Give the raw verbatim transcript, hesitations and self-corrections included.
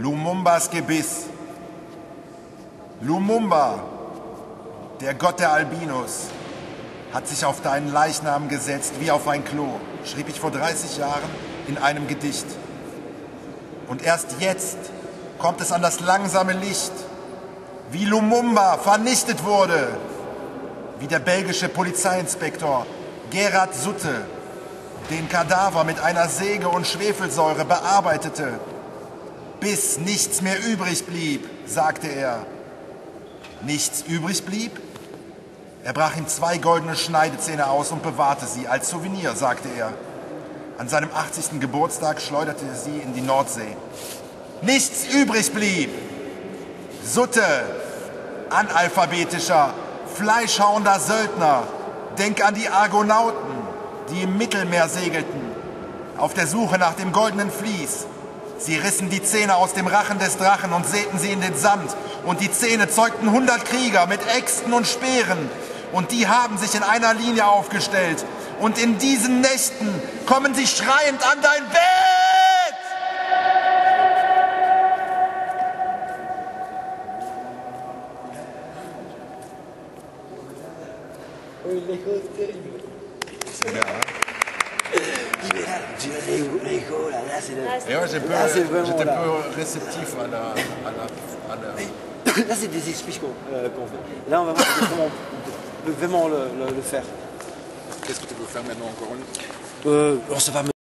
Lumumbas Gebiss. Lumumba, der Gott der Albinos, hat sich auf deinen Leichnam gesetzt wie auf ein Klo, schrieb ich vor dreißig Jahren in einem Gedicht. Und erst jetzt kommt es an das langsame Licht, wie Lumumba vernichtet wurde, wie der belgische Polizeiinspektor Gerard Sutte den Kadaver mit einer Säge und Schwefelsäure bearbeitete, bis nichts mehr übrig blieb, sagte er. Nichts übrig blieb? Er brach ihm zwei goldene Schneidezähne aus und bewahrte sie als Souvenir, sagte er. An seinem achtzigsten Geburtstag schleuderte er sie in die Nordsee. Nichts übrig blieb! Sutte, analphabetischer, fleischhauender Söldner, denk an die Argonauten, die im Mittelmeer segelten, auf der Suche nach dem goldenen Vlies. Sie rissen die Zähne aus dem Rachen des Drachen und säten sie in den Sand. Und die Zähne zeugten hundert Krieger mit Äxten und Speeren. Und die haben sich in einer Linie aufgestellt. Und in diesen Nächten kommen sie schreiend an dein Bett! Ja, j'étais un peu réceptif à la... À la, à la... Là, c'est des expliques qu'on euh, qu'on fait. Là, on va voir comment on peut vraiment le, le, le faire. Qu'est-ce que tu veux faire maintenant encore une euh, alors, ça va me